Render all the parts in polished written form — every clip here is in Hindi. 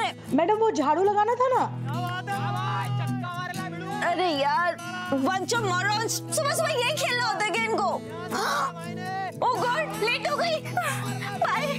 तुमने? मैडम वो झाड़ू लगाना था ना। अरे यार बंच ऑफ मॉरॉन्स, सुबह सुबह यही खेलना होता है क्या इनको? ओह गॉड, लेट हो गई। बाय।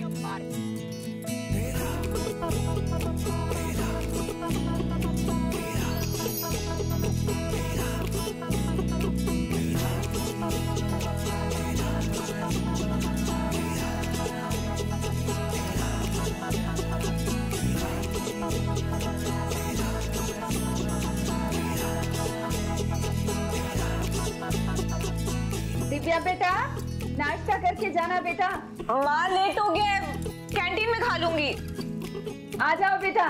दिव्या बेटा, नाश्ता करके जाना बेटा। माँ लेट हो गया, कैंटीन में खा लूंगी। आ जाओ बेटा।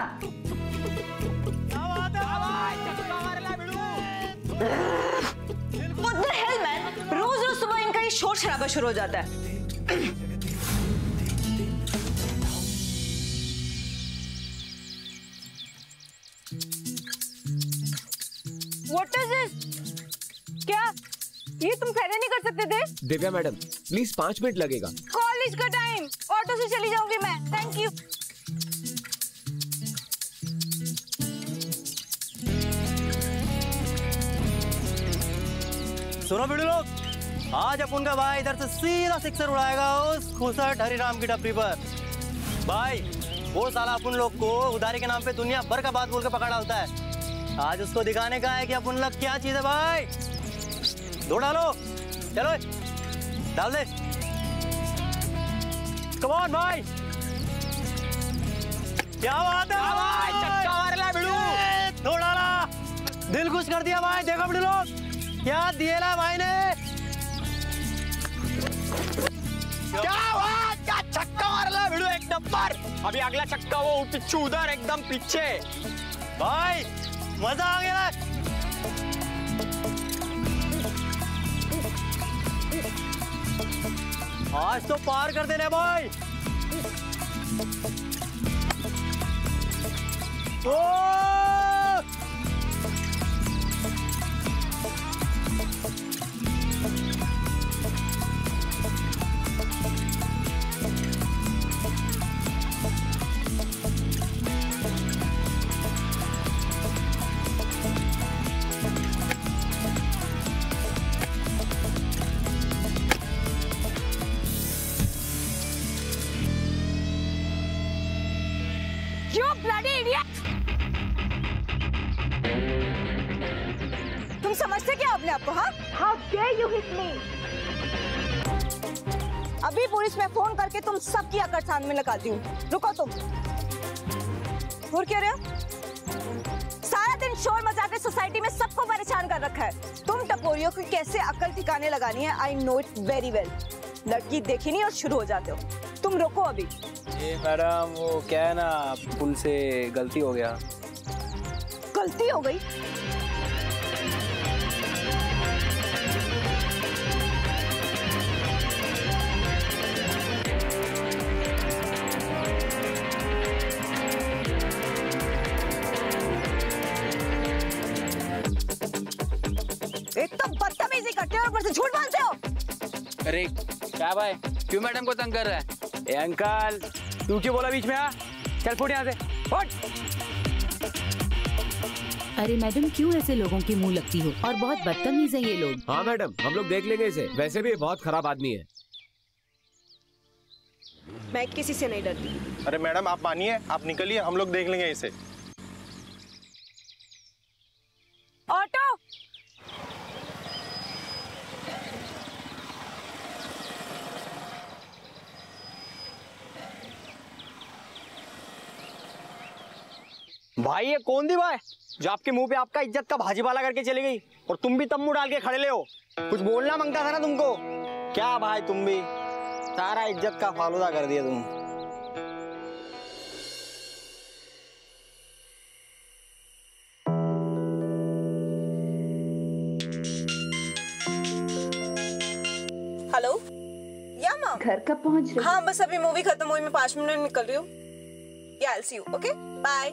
What the hell man? रोज रोज सुबह इनका ये शोर शराबा शुरू हो जाता है। What is this? क्या ये तुम पहले नहीं कर सकते थे? दिव्या मैडम प्लीज 5 मिनट लगेगा। कॉलेज का टाइम, ऑटो से चली जाऊंगी मैं। Thank you. सुनो वीडियो लोग, आज अपन का भाई इधर से सीधा सिक्सर उड़ाएगा उस खुसट हरिराम की टपरी पर। भाई वो साला अपन लोग को उधारी के नाम पे दुनिया भर का बात बोल के पकड़ा होता है। आज उसको दिखाने का है कि अपन लोग क्या चीज है। भाई दो डालो, चलो डाल दे। कम ऑन भाई, क्या बात है भाई, चक्का मार ला भिड़ू। दो डाला, दिल खुश कर दिया भाई। देखो भिड़ू लोग क्या दिए ला भाई ने। क्या बात, क्या छक्का मार ला भिड़ू, एक नंबर। अभी अगला छक्का वो पिच्छू उधर एकदम पीछे। भाई मजा आ गया। आज तो पार कर देने भाई। ओ तुम समझते क्या अपने आप को? हाँ, How dare you hit me? अभी पुलिस में फोन करके तुम सबकी अकड़ सामने में लगाती हूँ। रुको तुम। और क्या रहे हो? सारा दिन शोर मचा के सोसाइटी में सबको परेशान कर रखा है। तुम टपोरियों को कैसे अकल ठिकाने लगानी है, I know it very well. लड़की देखी नहीं और शुरू हो जाते हो। तुम रुको अभी। ये मैडम वो क्या है ना, पुल से गलती हो गया। गलती हो गई? एक तो बदतमीजी करते हो और ऊपर से झूठ बोलते हो। अरे क्या भाई, क्यों मैडम को तंग कर रहा है? ए अंकल, तू क्यों बोला बीच में? आ चल फुट यहाँ से, फुट। अरे मैडम क्यों ऐसे लोगों की मुंह लगती हो, और बहुत बदतमीज है ये लोग। हाँ मैडम हम लोग देख लेंगे इसे, वैसे भी बहुत खराब आदमी है। मैं किसी से नहीं डरती। अरे मैडम आप मानिए, आप निकलिए, हम लोग देख लेंगे इसे। ऑटो। भाई ये कौन दी भाई जो आपके मुंह पे आपका इज्जत का भाजीपाला करके चली गई, और तुम भी तम्बू डाल के खड़े ले हो? कुछ बोलना मांगता था ना तुमको। क्या भाई तुम भी सारा इज्जत का फालूदा कर दिया तुम। हेलो, या माँ घर कब पहुंच रही? हाँ बस अभी मूवी खत्म हुई, मैं 5 मिनट में निकल रही हूँ। या I'll see you, okay? Bye.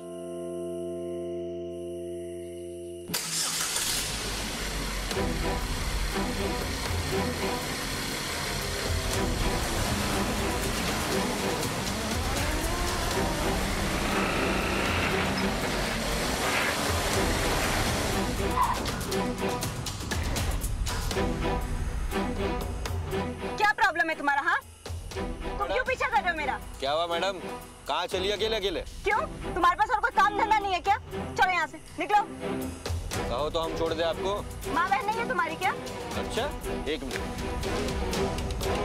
तुम क्यों पीछा कर रहे हो मेरा? क्या हुआ मैडम, कहाँ चली अकेले अकेले? क्यों, तुम्हारे पास और कोई काम धंधा नहीं है क्या? चलो यहाँ से निकलो। कहो तो हम छोड़ दे आपको। माँ बहन नहीं है तुम्हारी क्या? अच्छा, एक मिनट।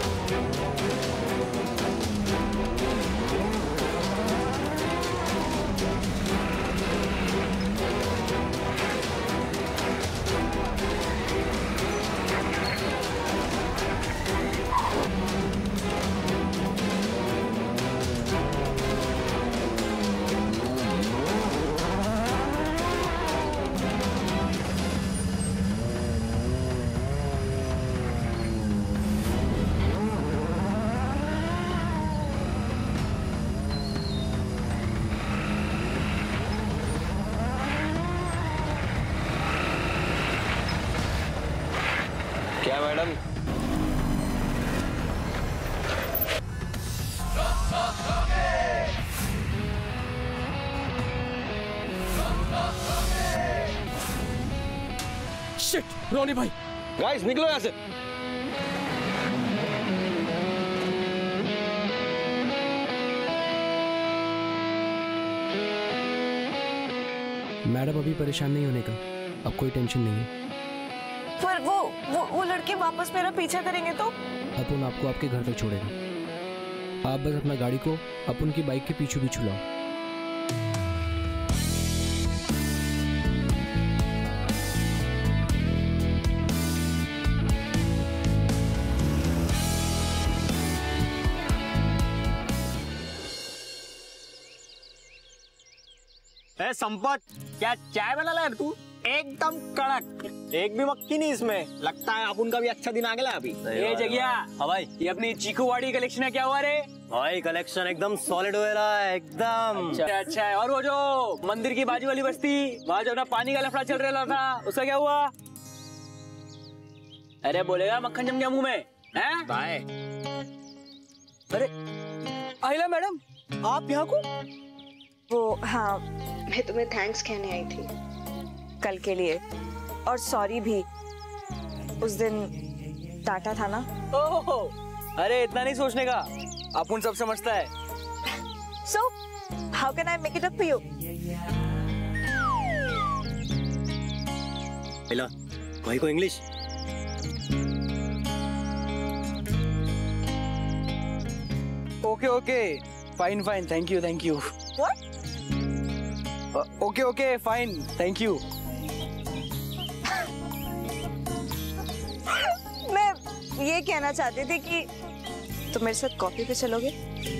क्या मैडम? शिट, रोनी भाई। गाइस निकलो यहाँ से। मैडम अभी परेशान नहीं होने का, अब कोई टेंशन नहीं है। पर वो लड़के वापस मेरा पीछा करेंगे तो? अपुन आपको आपके घर तक छोड़ेगा। आप बस अपना गाड़ी को अपुन की बाइक के पीछे भी छुलाओ। संपत, क्या चाय बना ला तू? एकदम कड़क, एक भी मक्खी नहीं इसमें। लगता है अपन का भी अच्छा दिन आ गया अभी। ये जगिया, हाँ भाई, ये अपनी चीकूवाड़ी कलेक्शन है, क्या हुआ रे? भाई कलेक्शन एकदम सॉलिड हो रहा है, एकदम अच्छा है। और वो जो मंदिर की बाजू वाली बस्ती, वहाँ जो अपना पानी का लफड़ा चल रहा था, उसका क्या हुआ? अरे बोलेगा मक्खन जम गया मुंह में, हैं? भाई अरे आइला मैडम, आप यहाँ को? वो हाँ, मैं तुम्हें थैंक्स कहने आई थी कल के लिए, और सॉरी भी, उस दिन डांटा था ना। ओहो, अरे इतना नहीं सोचने का, अपन सब समझता है। So, how can I make it up for you? Hello, भाई को English? Okay, fine, thank you. What? Okay, fine, thank you. मैं ये कहना चाहती थी कि तुम मेरे साथ कॉफी पे चलोगे?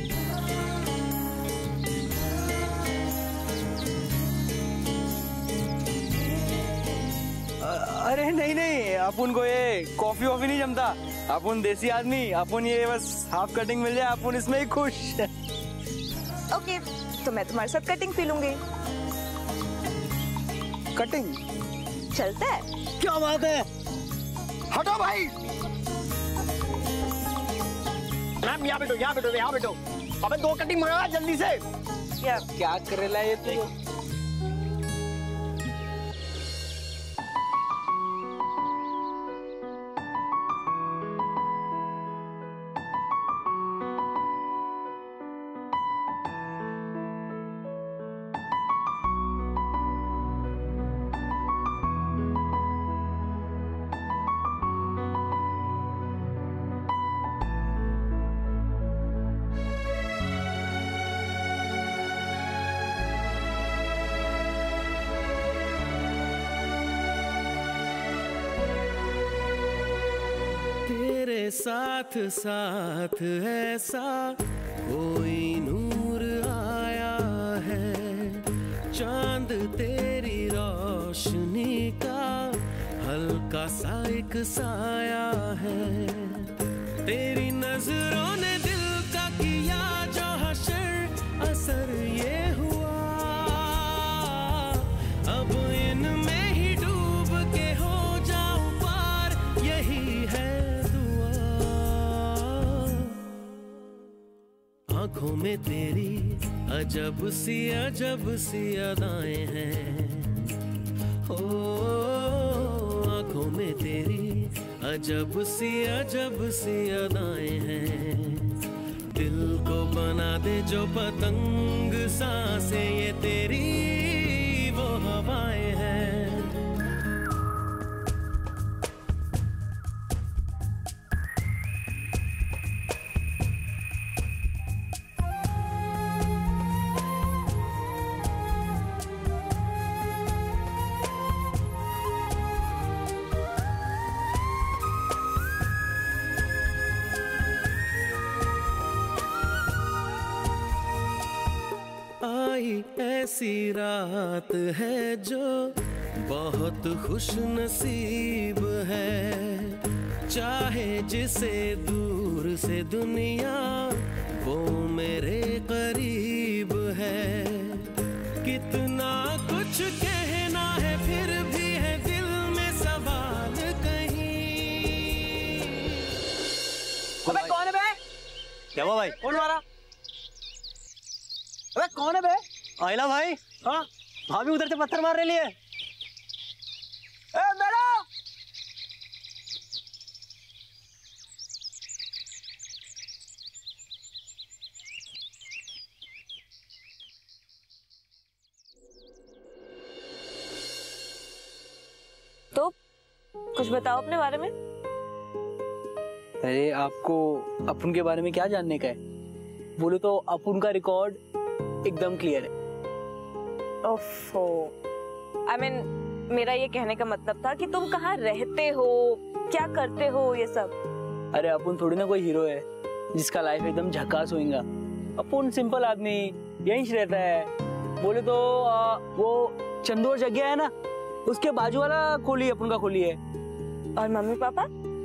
अरे नहीं, अपन को ये कॉफी वॉफी नहीं जमता। अपन देसी आदमी, अपन ये बस हाफ कटिंग मिल जाए, अपन इसमें ही खुश। ओके, तो मैं तुम्हारे साथ कटिंग पी लूंगी। कटिंग चलता है? क्या बात है, हटो भाई। मैम यहाँ बैठो। अबे 2 कटिंग मंगा जल्दी से। क्या करेला ये तू? साथ साथ ऐसा कोई नूर आया है, चांद तेरी रोशनी का हल्का सा एक साया है। तेरी नजरों ने दिल का किया जो हशर, असर ये हुआ अब इनमें ही डूब के हो जाऊं पार, यही है आँखों में तेरी अजब सी अदाएं हैं। ओ आँखों में तेरी अजब सी अदाएं हैं। दिल उड़ाते जो पतंग सांसें ये तेरी वो हवाएं हैं। आई ऐसी रात है जो बहुत खुश नसीब है, चाहे जिसे दूर से दुनिया वो मेरे करीब है। कितना कुछ कहना है फिर भी है दिल में सवाल कहीं। अबे कौन है बे? क्या हुआ भाई? कौन मारा? अबे कौन है बे? आइला भाई। हाँ भाभी उधर से पत्थर मार रही है। मैडम तो कुछ बताओ अपने बारे में। अरे आपको अपुन के बारे में क्या जानने का है? बोले तो अपुन का रिकॉर्ड एकदम क्लियर है। ओफो, I mean, मेरा ये कहने का मतलब था कि तुम कहाँ रहते हो, क्या करते हो, ये सब। अरे अपुन थोड़ी ना कोई हीरो है जिसका लाइफ एकदम झकास होएगा। अपुन सिंपल आदमी यहीं रहता है। बोले तो वो चंदोर जगह है ना, उसके बाजू वाला खोली अपुन का खोली है। और मम्मी पापा?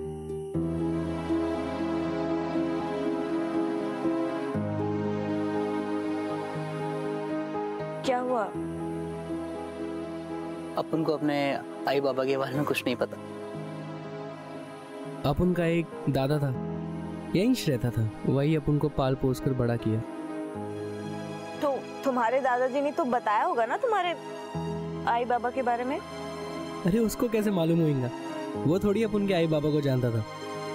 क्या हुआ? अपन को अपने आई बाबा के बारे में कुछ नहीं पता। अपन का एक दादा था, यहीं रहता था, वही अपन को पाल पोस कर बड़ा किया। तो तुम्हारे दादाजी ने तो बताया होगा ना तुम्हारे आई बाबा के बारे में? अरे उसको कैसे मालूम होगा? वो थोड़ी अपन के आई बाबा को जानता था।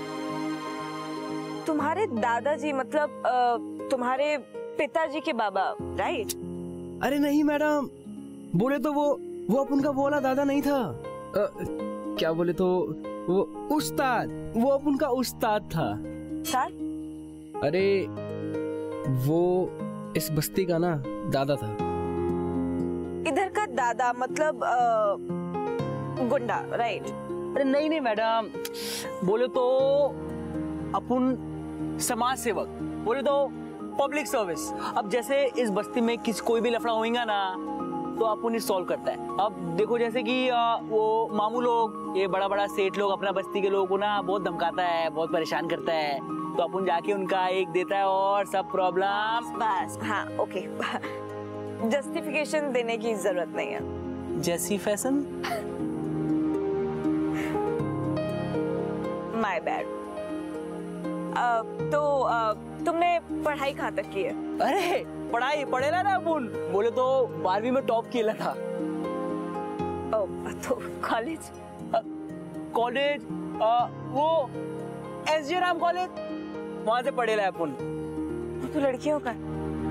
तुम्हारे दादाजी मतलब तुम्हारे पिताजी के बाबा, राइट? अरे नहीं मैडम, बोले तो वो अपन का वो वाला दादा नहीं था। क्या बोले तो वो उस्ताद, वो अपन का उस्ताद था। सर? अरे वो इस बस्ती का ना दादा था। इधर का दादा मतलब गुंडा, राइट? अरे नहीं नहीं मैडम, बोले तो अपन समाज सेवक, बोले तो पब्लिक सर्विस। अब जैसे इस बस्ती में कोई भी लफड़ा होएगा ना तो अपन इस सॉल्व करता है। अब देखो जैसे कि वो मामू लोग, ये बड़ा बड़ा सेठ लोग अपना बस्ती के लोगों को ना बहुत धमकाता है, बहुत परेशान करता है, तो अपन जाके उनका एक देता है और सब प्रॉब्लम बस। हाँ ओके, जस्टिफिकेशन देने की जरूरत नहीं है। जैसी फैशन। My bad. तो तुमने पढ़ाई कहाँ तक की है? अरे पढ़ाई पढ़ेला ना अपन, बोले तो 12वीं में टॉप किया था। तो कॉलेज? कॉलेज वो एसजे राम कॉलेज, वहां से पढ़ेला अपन। तो लड़कियों का?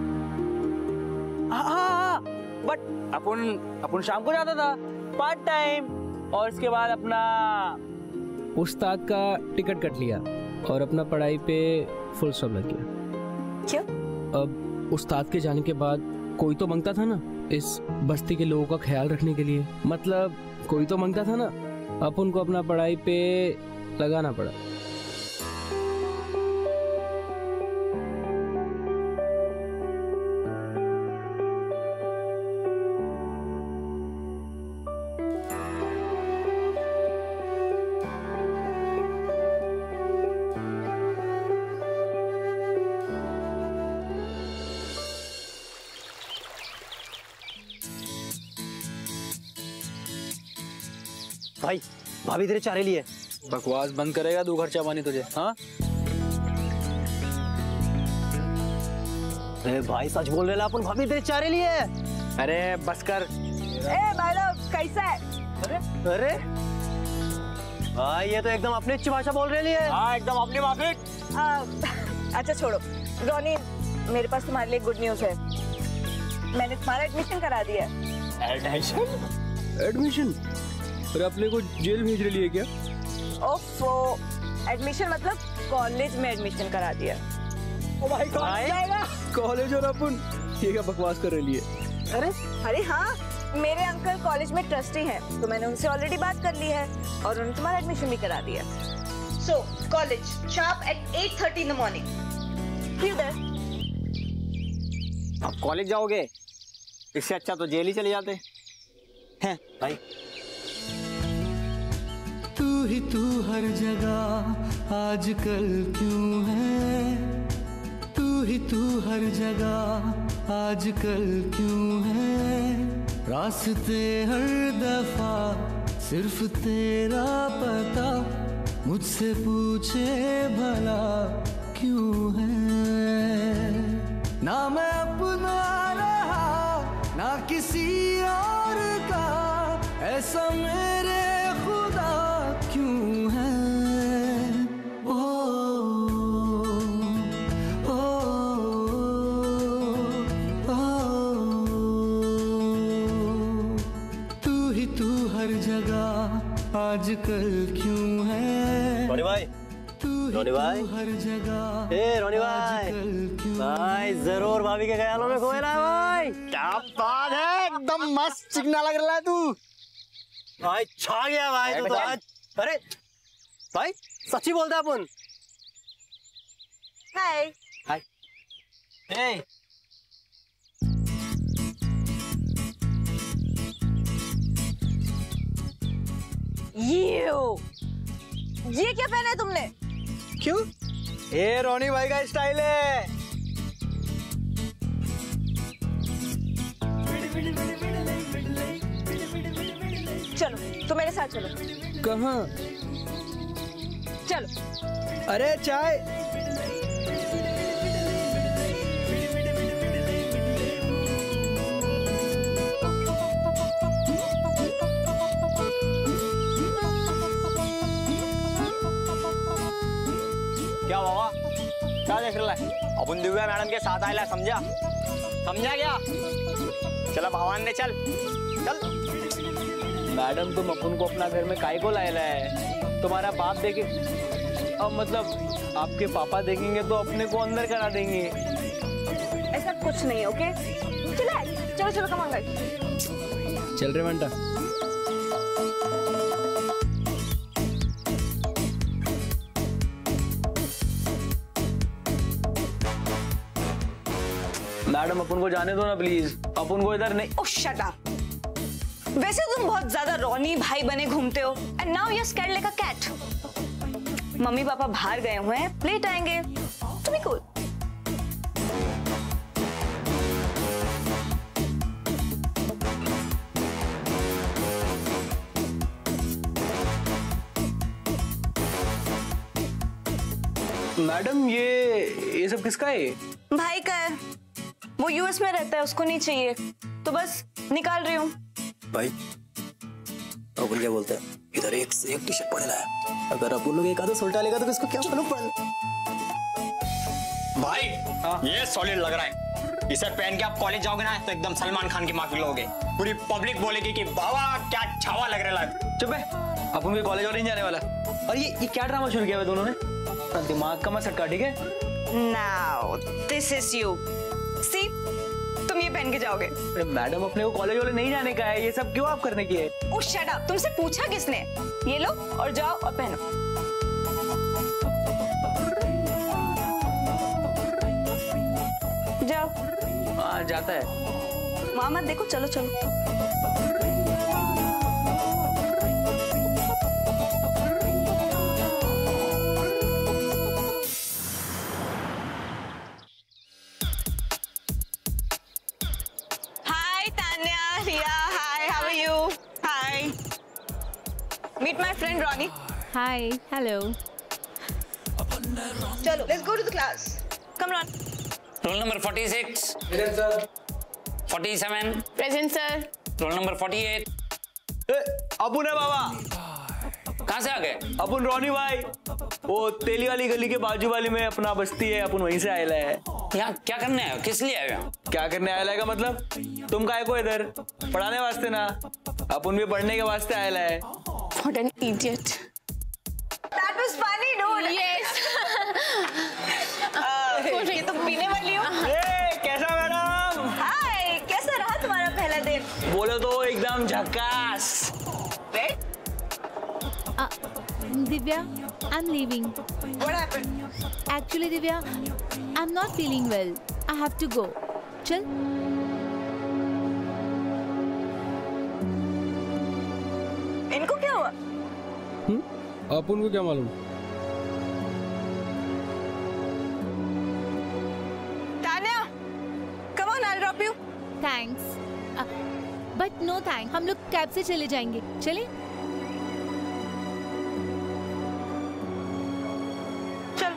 हाँ, बट अपन शाम को जाता था पार्ट टाइम, और उसके बाद अपना उस्ताद का टिकट कट लिया और अपना पढ़ाई पे फुल स्टॉप लग गया। क्यों? अब उस्ताद के जाने के बाद कोई तो मांगता था ना इस बस्ती के लोगों का ख्याल रखने के लिए, मतलब कोई तो मांगता था ना, अपन को अपना पढ़ाई पे लगाना पड़ा। भाई भाभी तेरे चारे लिए। बकवास बंद करेगा दो खर्चा पानी तुझे? हाँ अरे भाई सच बोल रहे अपन, भाभी तेरे चारे लिए। अरे बस कर। भाई लोग कैसा है? अरे भाई ये तो एकदम अपनी अच्छी भाषा बोल रही है। हाँ एकदम अपनी भाषा। अच्छा छोड़ो, रोनी मेरे पास तुम्हारे लिए गुड न्यूज है। मैंने तुम्हारा एडमिशन करा दिया है। एडमिशन? और अपने को जेल भेज रही है क्या? ओफो, एडमिशन मतलब कॉलेज में एडमिशन करा दिया। ओ भाई कॉलेज और अपन ये क्या बकवास कर रही है? अरे हाँ, मेरे अंकल कॉलेज में ट्रस्टी हैं, तो मैंने उनसे ऑलरेडी बात कर ली है और उन्होंने तुम्हारा एडमिशन भी करा दिया। So, college, sharp at 8:30 in the morning. See you there. अब कॉलेज जाओगे, इससे अच्छा तो जेल ही चले जाते हैं भाई। तू ही तू हर जगह आजकल क्यों है, तू ही तू हर जगह आजकल क्यों है, रास्ते हर दफा सिर्फ तेरा पता, मुझसे पूछे भला क्यों है, ना मैं अपना रहा ना किसी और का, ऐसा मेरे खुदा क्यों है। ओ, ओ, ओ, तू ही तू हर जगह आजकल क्यों है। रोनी भाई, रोनी भाई, हर जगह ए रोनी भाई, भाई जरूर भाभी के ख्यालों में खोए ना भाई। क्या बात है, एकदम मस्त चिकना लग रहा है तू। भाई छा गया भाई तू तो आज। अरे भाई सच्ची बोलता है अपन। हाय। हाय। ए ये क्या पहना है तुमने? क्यों? ये रोनी भाई का स्टाइल है। चलो तो मेरे साथ चलो। कहाँ? चलो। अरे चाय। क्या बाबा, क्या देख रहा है? अपन दिव्या मैडम के साथ आया, समझा? समझा क्या? चलो भगवान ने चल चल। मैडम तुम अपन को अपना घर में काहे को लाया है? तुम्हारा बाप देखे, अब मतलब आपके पापा देखेंगे तो अपने को अंदर करा देंगे। ऐसा कुछ नहीं है, ओके? चलो चलो कम ऑन गाइस। चल रे मंटा। मैडम अपन को जाने दो ना प्लीज, अपन को इधर नहीं। Oh shut up. वैसे तुम बहुत ज्यादा रोनी भाई बने घूमते हो, and now you are scared like a cat. Mummy papa बाहर गए हुए हैं, लेट आएंगे, तुम्हें कूल। मैडम ये सब किसका है? भाई का है, वो यूएस में रहता है, उसको नहीं चाहिए तो बस निकाल रही हूँ। भाई अपन क्या बोलते हैं, इधर एक से एक टी शर्ट पड़ेगा है, अगर अपन लोग एक आधा सोल्टा लेगा तो किसको क्या मालूम पड़। भाई ये सॉलिड लग रहा है, इसे पहन के आप कॉलेज जाओगे ना तो एकदम सलमान खान की माफी लोगे, पूरी पब्लिक बोलेगी कि बाबा क्या छावा लग रहा है। चुप है, अपन के कॉलेज और नहीं जाने वाला। और ये क्या ड्रामा शुरू किया है दोनों ने? दिमाग का मत सटका, ठीक है? Now this is you. See, तुम ये पहन के जाओगे। मैडम अपने को कॉलेज वाले नहीं जाने का है, ये सब क्यों आप करने की है? ओह शट अप, तुमसे पूछा किसने? ये लो और जाओ और पहनो। जाओ। हाँ जाता है। वहां मत देखो, चलो चलो। Meet my friend Ronnie. Hi. Hello. चलो, let's go to the class. Come on. Roll number 46. Present sir. 47. Present sir. Roll number 48. अपुन है बाबा। कहाँ से आ गए? अपुन रोनी भाई, वो तेली वाली गली के बाजू वाली में अपना बस्ती है, अपन वहीं से आए है। यहाँ क्या करने आए हो? किस लिए आए हो यहाँ? क्या करने आया है का मतलब? तुम काहे को इधर? पढ़ाने वास्ते ना, अपन भी पढ़ने के वास्ते आया है। What an idiot. That was funny, dude. Yes. ये तो पीने वाली हो। कैसा मैडम? हाय, कैसा रहा तुम्हारा पहला दिन? बोलो तो एकदम झकास। Divya, I'm leaving. What happened? Actually, Divya, I'm not feeling well. I have to go. चल। इनको क्या हुआ? अपन को क्या मालूम? Tanya, come on, I'll drop you. Thanks. But no thanks. हम लोग कैब से चले जाएंगे। चले? चल।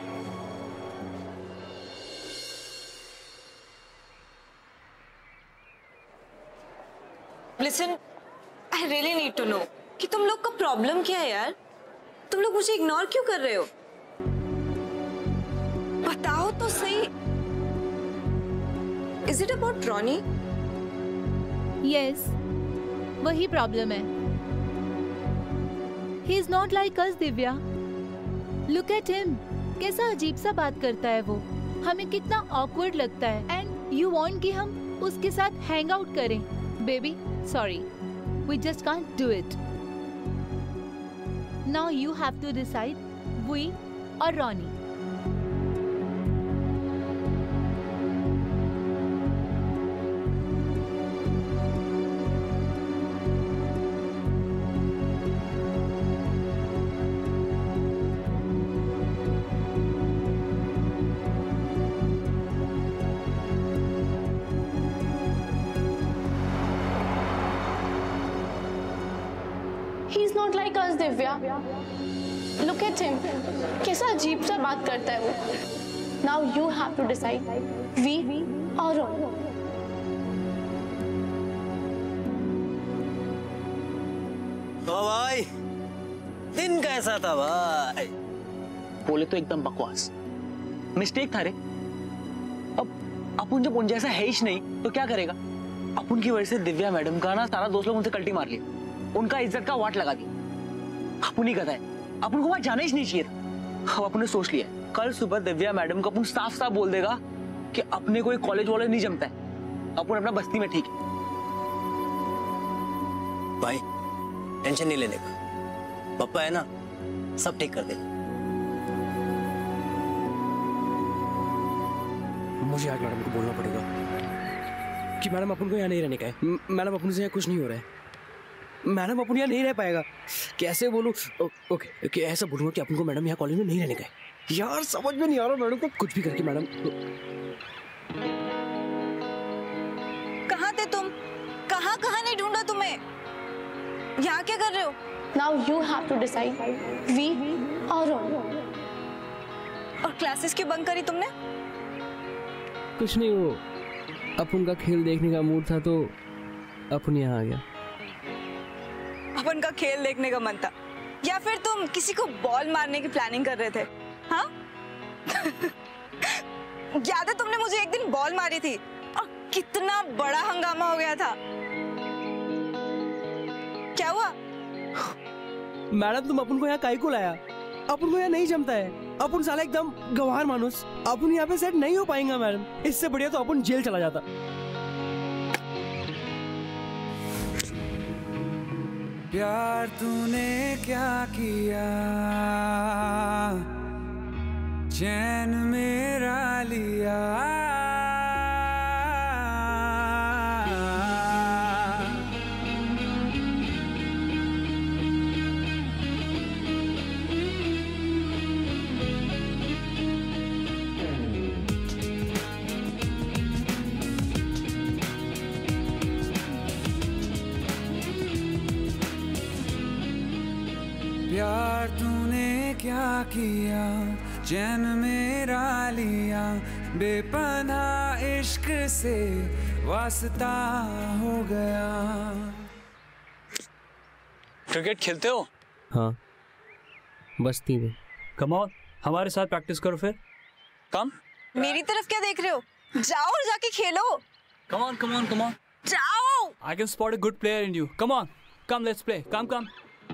Listen, I really need to know कि तुम लोग का प्रॉब्लम क्या है यार? तुम लोग मुझे इग्नोर क्यों कर रहे हो? बताओ तो सही। Is it about Ronnie? Yes. वही प्रॉब्लम है। He is not like us, Divya. Look at him. कैसा अजीब सा बात करता है वो। हमें कितना awkward लगता है। And you want कि हम उसके साथ hang out करें? Baby, sorry. We just can't do it. Now you have to decide, we or Ronnie. He's not like us, Divya. Look at him. कैसा अजीब सा बात करता है वो. Now you have to decide, we or Ronnie. ओ भाई, दिन कैसा था भाई? बोले तो एकदम बकवास। मिस्टेक था रे। अब अपन जब उन जैसा है ही नहीं तो क्या करेगा? अपन की वजह से दिव्या मैडम का ना सारा दोस्त लोग उनसे कल्टी मार लिया, उनका इज्जत का वाट लगा दिया। अपन ही कहता है, अपन को वहां जाना ही नहीं चाहिए था। अब अपन ने सोच लिया, कल सुबह दिव्या मैडम को अपन साफ साफ बोल देगा कि अपने कोई कॉलेज वॉलेज नहीं जमता है, अपन अपना बस्ती में ठीक है। भाई टेंशन नहीं लेने का, पापा है ना, सब ठीक कर देगा। मुझे आज मैडम को बोलना पड़ेगा कि मैडम अपन को यहाँ नहीं रहने का है। मैडम अपन से यहाँ कुछ नहीं हो रहा है। मैडम अपन यहाँ नहीं रह पाएगा। कैसे बोलूँ? ओके, ऐसा बोलूँगा कि अपन को मैडम यहाँ कॉलेज में नहीं रहने का है। यार समझ में नहीं आ रहा मैडम को, कुछ भी करके मैडम। कहाँ थे तुम? कहाँ नहीं ढूंढा तुम्हें? यहाँ क्या कर रहे हो? Now you have to decide, we or Ronnie. और क्लासेस क्यों बंक करी तुमने? कुछ नहीं, वो अपन का खेल देखने का मूड था तो अपन यहाँ आ गया। अपन का खेल देखने का मन था या फिर तुम किसी को बॉल मारने की प्लानिंग कर रहे थे? हाँ? याद है तुमने मुझे एक दिन बॉल मारी थी और कितना बड़ा हंगामा हो गया था। क्या हुआ? मैडम तुम अपन को यहाँ काहे को लाया? अपन को यहाँ नहीं जमता है। अपन साला एकदम गंवार मानुस, अपन यहाँ पे सेट नहीं हो पाएंगे मैडम। इससे बढ़िया तो अपन जेल चला जाता। प्यार तूने क्या किया, चैन मेरा लिया। प्यार तूने क्या किया, चैन मेरा लिया। बेपनाह इश्क से वास्ता हो गया। क्रिकेट खेलते हो? हाँ, बस्ती में। कम ऑन, हमारे साथ प्रैक्टिस करो फिर। कम। मेरी तरफ क्या देख रहे हो? जाओ और जाके खेलो। Come on, come on, come on. जाओ। I can spot a good player in you. Come on, come, let's play. Come, come.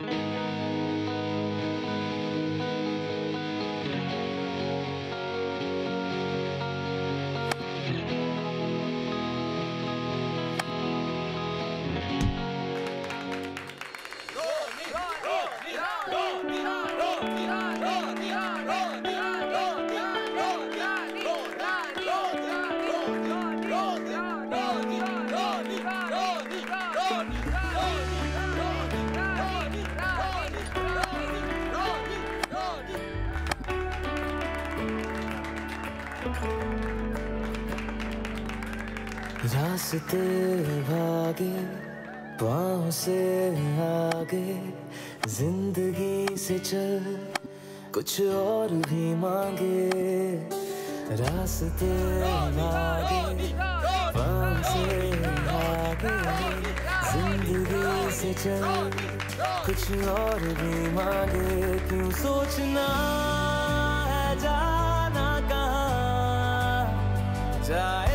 रास्ते भागे पाँव से आगे, जिंदगी से चल कुछ और भी मांगे। रास्ते भागे पाँव से आगे, जिंदगी से चल कुछ और भी मांगे। क्यों सोचना है जाना कहाँ, जाए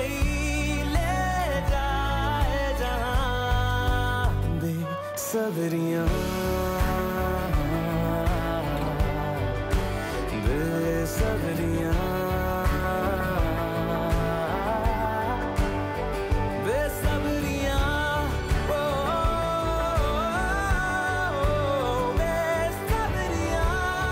सबरियां बेसबरियां बेसबरियां ओ बेसबरियां।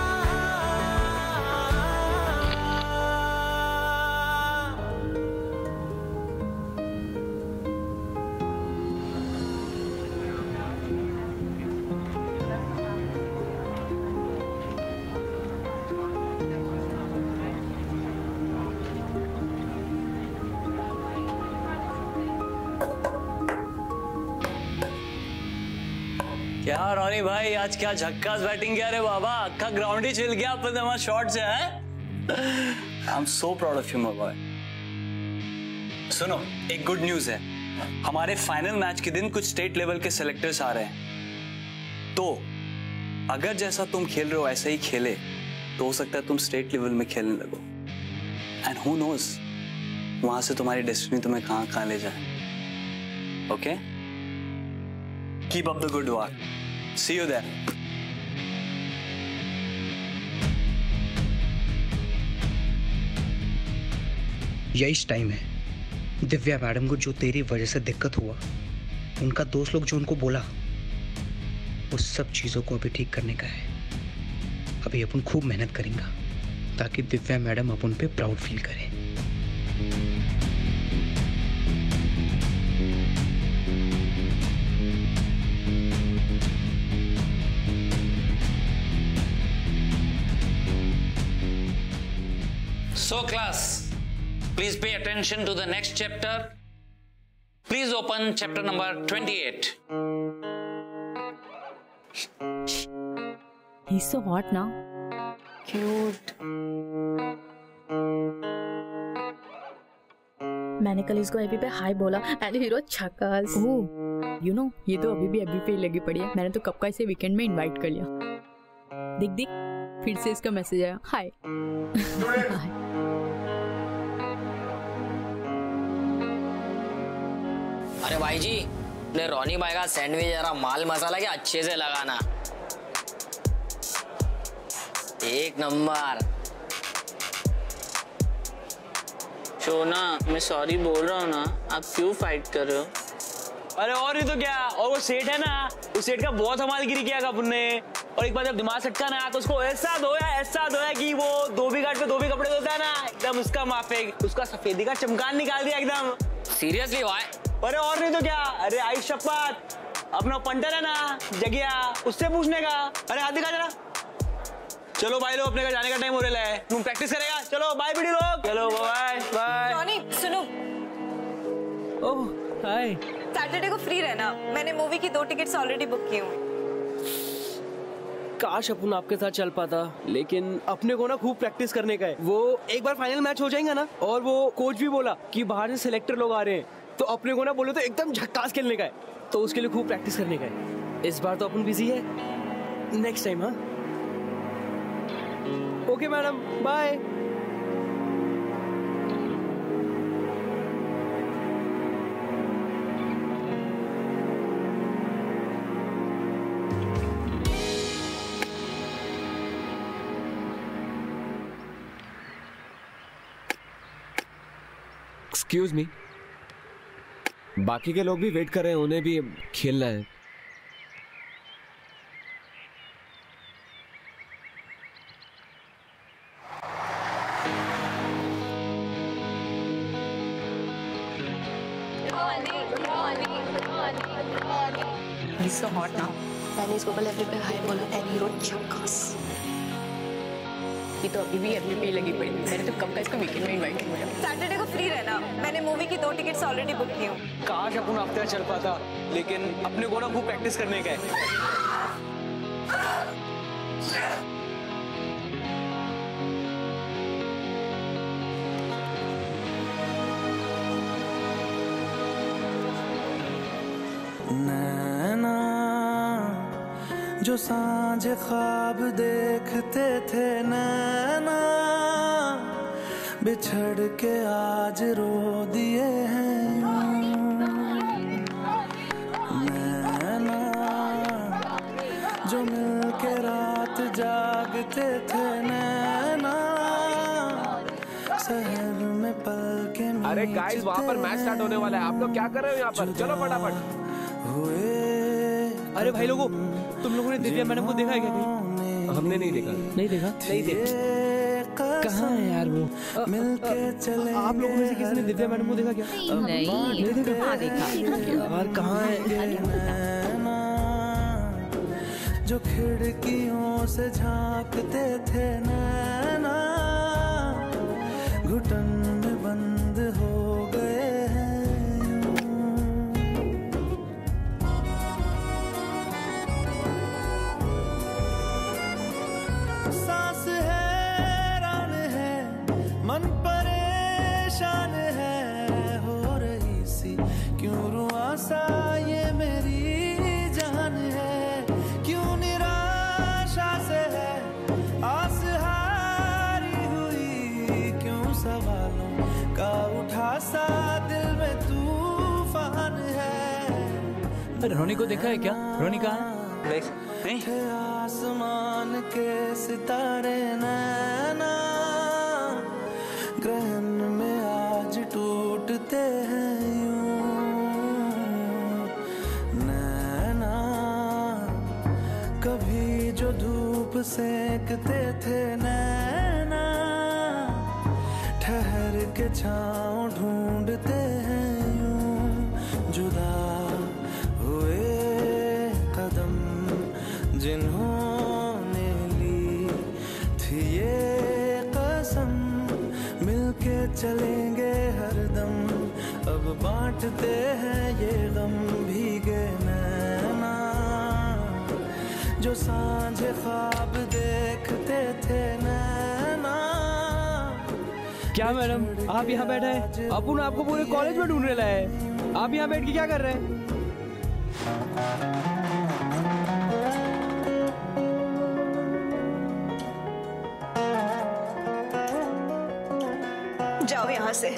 क्या रोनी भाई, आज क्या झक्कास बैटिंग किया रे बाबा, अक्का ग्राउंड ही चिल गया अपन हमारा शॉट से है। I am so proud of you my boy. सुनो, एक गुड न्यूज है, हमारे फाइनल मैच के दिन कुछ स्टेट लेवल के सेलेक्टर्स आ रहे हैं। तो अगर जैसा तुम खेल रहे हो ऐसा ही खेले तो हो सकता है तुम स्टेट लेवल में खेलने लगो। एंड हु नोज, वहां से तुम्हारी डेस्टिनी तुम्हें कहां कहां ले जाए। Okay, keep up the good work, see you there. यही टाइम है दिव्या मैडम को जो तेरी वजह से दिक्कत हुआ, उनका दोस्त लोग जो उनको बोला, उस सब चीज़ों को अभी ठीक करने का है। अभी अपन खूब मेहनत करेंगे ताकि दिव्या मैडम अपन पे प्राउड फील करें। So class, please pay attention to the next chapter. Please open chapter number 28. He's so hot now. Cute. मैंने कल इसको एबी पे हाई बोला एंड हीरो छक्कास। ओह, यू नो ये तो अभी भी एबी पे ही लगी पड़ी है। मैंने तो कब का इसे वीकेंड में इनवाइट कर लिया। देख देख, फिर से इसका मैसेज आया, हाय। अरे भाई जी, अपने रोनी भाई का सैंडविच जरा माल मसाला के अच्छे से लगाना, एक नंबर। शोना, मैं सॉरी बोल रहा हूँ ना, आप क्यों फाइट कर रहे हो? अरे और नहीं तो क्या, और वो सेठ है ना, उस सेठ का बहुत हमालगिरी किया अपन ने। और एक बार जब दिमाग सटका ना तो उसको ऐसा धोया कि वो धोबी घाट पे धोबी कपड़े धोता है ना, एकदम उसका माफिक, उसका सफेदी का चमकान निकाल दिया एकदम। सीरियसली भाई? अरे और नहीं तो क्या। अरे आई शपथ, अपना पंटर है ना जगिया, उससे पूछने का। अरे हाथ दिखा जरा। चलो भाई लोग, अपने घर जाने का टाइम हो रहा है, तुम प्रैक्टिस करेगा। चलो बाय बिडी लोग, चलो बाय बाय। रोनी सुनो। ओह हाय। सैटरडे को फ्री रहना, मैंने मूवी की 2 टिकट्स ऑलरेडी बुक की हुई। काश अपन आपके साथ चल पाता, लेकिन अपने को ना खूब प्रैक्टिस करने का है। वो एक बार फाइनल मैच हो जाएगा ना, और वो कोच भी बोला कि बाहर से सिलेक्टर लोग आ रहे हैं, तो अपने को ना बोले तो एकदम झक्कास खेलने का है, तो उसके लिए खूब प्रैक्टिस करने का है। इस बार तो अपन बिजी है, नेक्स्ट टाइम। हाँ okay madam, bye. Excuse me, बाकी के लोग भी वेट कर रहे हैं, उन्हें भी खेलना है। He's so hot now. मैंने इसको कल एफबी पे हाय बोला एंड ही रोट झक्कास। ये तो अभी भी एफबी पे लगी पड़ी। मैंने तो कब का इसको वीकेंड में इनवाइट किया। सैटरडे को फ्री रहना, मैंने मूवी की 2 टिकट्स ऑलरेडी बुक की हूँ। काश अपन हफ्ते चल पाता, लेकिन अपने को ना खूब प्रैक्टिस करने का है। नैना जो सांझ ख्वाब देखते थे, नैना बिछड़ के आज रो दिए हैं। नैना जो मिल के रात जागते थे, नैना शहर में पल के अरे गाइस, वहाँ पर मैच स्टार्ट होने वाला है, आप लोग क्या कर रहे हो यहाँ पर? चलो फटाफट। अरे भाई लोगों, तुम लोगों ने दिव्या मैडम को देखा है क्या कहीं? हमने नहीं देखा। नहीं देखा? नहीं देखा। कहाँ है यार वो? आप लोगों में से किसी ने दिव्या मैडम को देखा क्या? नहीं देखा। यार कहाँ है? जो खिड़कियों से झांकते थे, नैना घुटन में बंद हो गए हैं। सांस हैरान है, मन परेशान है, हो रही सी क्यों रुआ सा ये मेरी जान है। क्यों निराशा से है आस हारी हुई, क्यों सवालों का उठा सा दिल में तूफान है। अरे रोनी को देखा है क्या? रोनी कहाँ है? थे आसमान के सितारे, नैना ग्रहण में आज टूटते हैं यूं। नैना कभी जो धूप सेकते थे, नैना ठहर के छाँव ढूंढते हैं यूं। जुदा हुए कदम जिन्होंने ली थी ये कसम, मिलके चलेंगे हरदम, अब बांटते हैं ये गम। भीगे नैना जो सांझ ख्वाब देखते थे, नैना। क्या मैडम, आप यहाँ बैठे हैं? अपन आपको पूरे कॉलेज में ढूंढने लाए हैं, आप यहाँ बैठ के क्या कर रहे हैं? जाओ यहाँ से।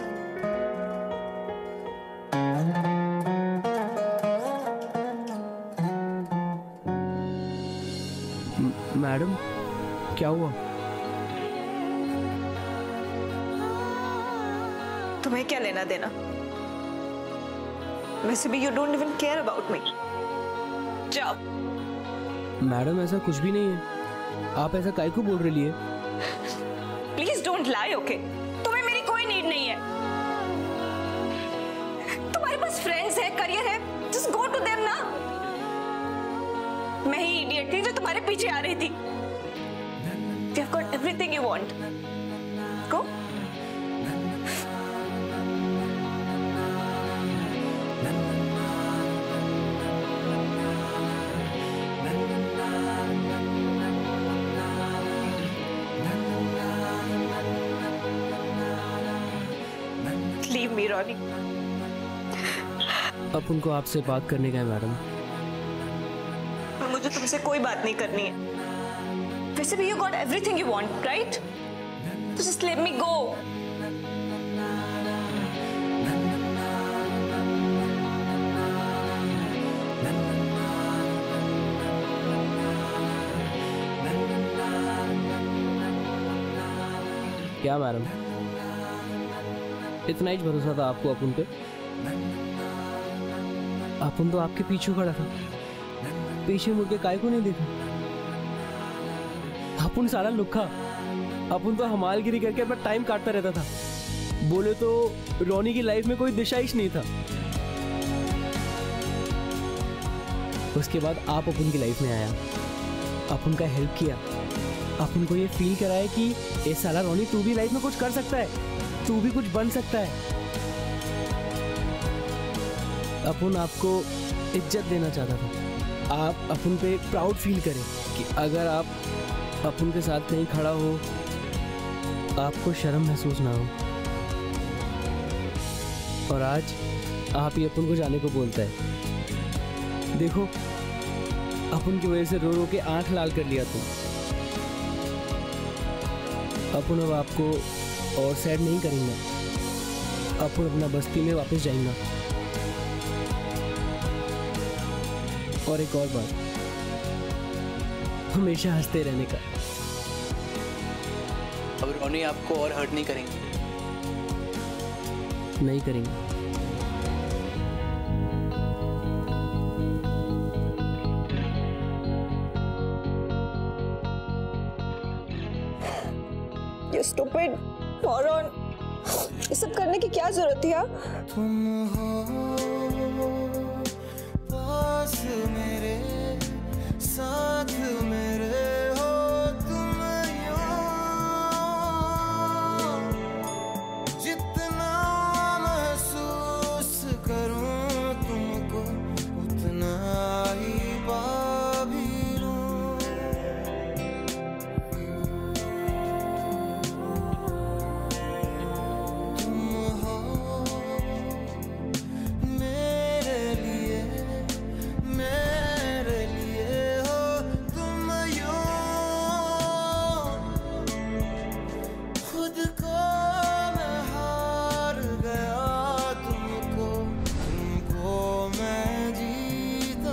मैडम क्या हुआ? तुम्हें क्या लेना देना? वैसे भी you don't even care about me. जाओ। मैडम ऐसा कुछ भी नहीं है, आप ऐसा काहे को बोल रही है? Please don't lie, okay? तुम्हें मेरी कोई नीड नहीं है। तुम्हारे पास फ्रेंड्स है, करियर है, जस्ट गो टू देम ना। मैं ही इडियट थी जो तुम्हारे पीछे आ रही थी। You have got everything you want. Go. Leave me, Ronnie. अब उनको आपसे बात करने का है मैडम। मुझे तुमसे कोई बात नहीं करनी है। वैसे भी you got everything you want, right? So just let me go. क्या मैडम, इतना ही भरोसा था आपको अपन पे। अपन तो आपके पीछे खड़ा था, पीछे मुड़ के काय को नहीं देखा। अपन सारा लुक्खा, अपन तो हमालगिरी करके अपना टाइम काटता रहता था। बोले तो रोनी की लाइफ में कोई दिशा ही नहीं था। उसके बाद आप अपन की लाइफ में आया, अपन का हेल्प किया, अपन को ये फील कराया कि ये साला रोनी तू भी लाइफ में कुछ कर सकता है, तू भी कुछ बन सकता है। अपन आपको इज्जत देना चाहता था, आप अपन पे प्राउड फील करें कि अगर आप अपन के साथ कहीं खड़ा हो आपको शर्म महसूस ना हो। और आज आप ही अपन को जाने को बोलता है। देखो अपन की वजह से रो रो के आंख लाल कर लिया तुम। अपन अब आपको और सैड नहीं करेंगे, अपन अपना बस्ती में वापस जाएंगे। और एक और बात, हमेशा हंसते रहने का। अब रोनी आपको और हर्ट नहीं करेंगे? नहीं करेंगे। You stupid moron, ये सब करने की क्या जरूरत थी? तुम हो पास मेरे, साथ मेरे हो तुम यूं, जितना महसूस करूं तुमको उतना ही पा भी लूं। तुम हो मेरे लिए हो तुम यूं, खुद को मैं हार गया तुमको मैं जीता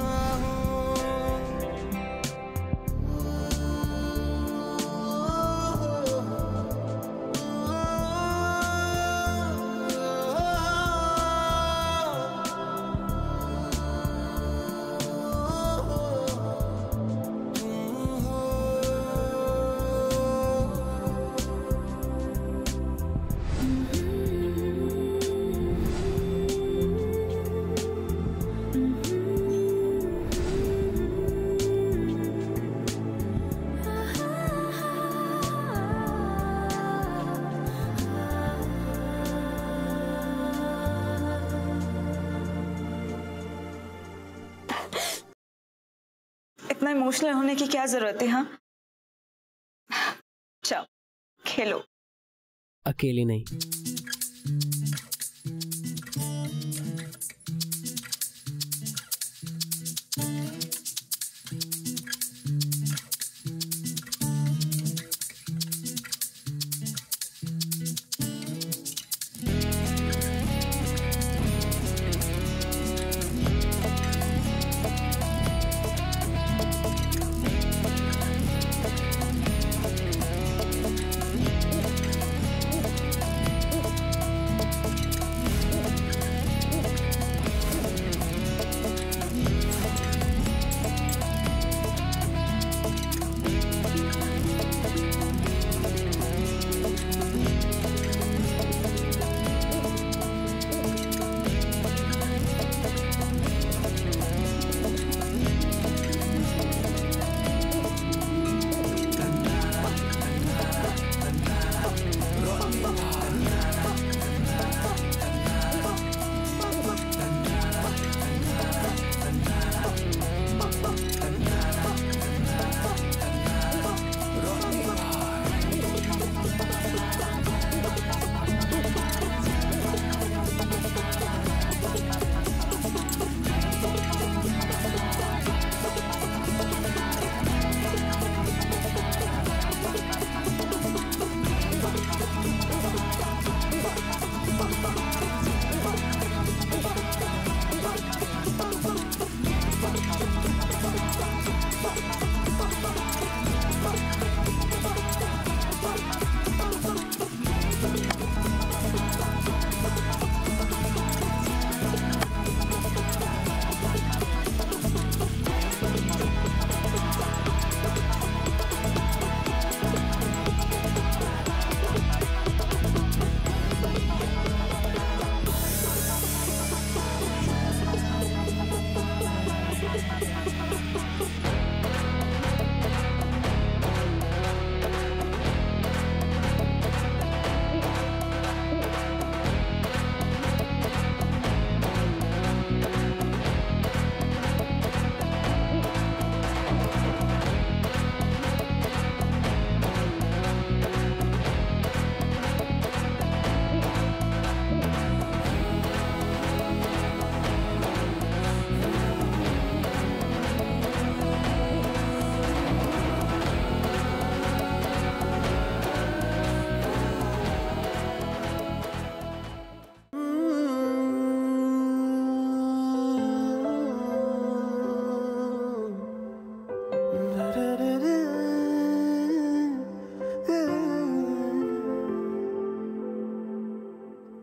इतना इमोशनल होने की क्या जरूरत है? हाँ, चलो खेलो। अकेले नहीं।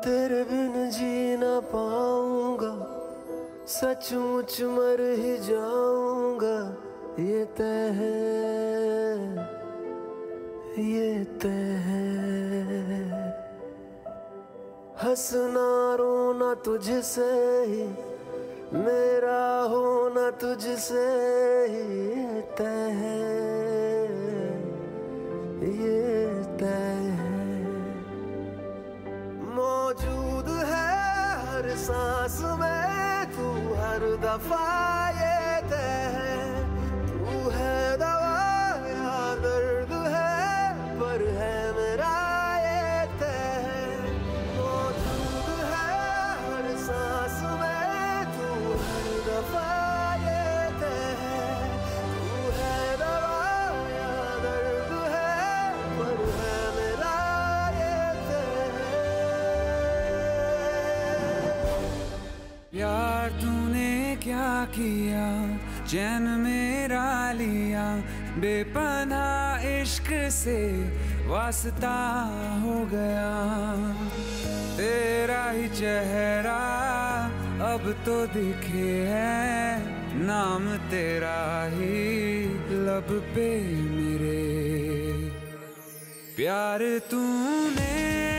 तेरे बिन जी ना पाऊंगा, सचमुच मर ही जाऊंगा, ये तय है, ये तय है। हंसना रोना तुझसे ही, मेरा होना तुझसे ही, ये तय है, ये तय है। मौजूद है हर सांस में तू, हर दफा ये तय है। तू है दवा या दर्द है, पर है मेरा ये तय है। मौजूद है हर सांस में तू, हर दफा ये तय है। तू है दवा या दर्द है, पर है मेरा ये तय है। यार तूने क्या किया, चैन मेरा लिया, बेपनाह इश्क से वास्ता हो गया। तेरा ही चेहरा अब तो दिखे है, नाम तेरा ही लब पे मेरे। प्यार तूने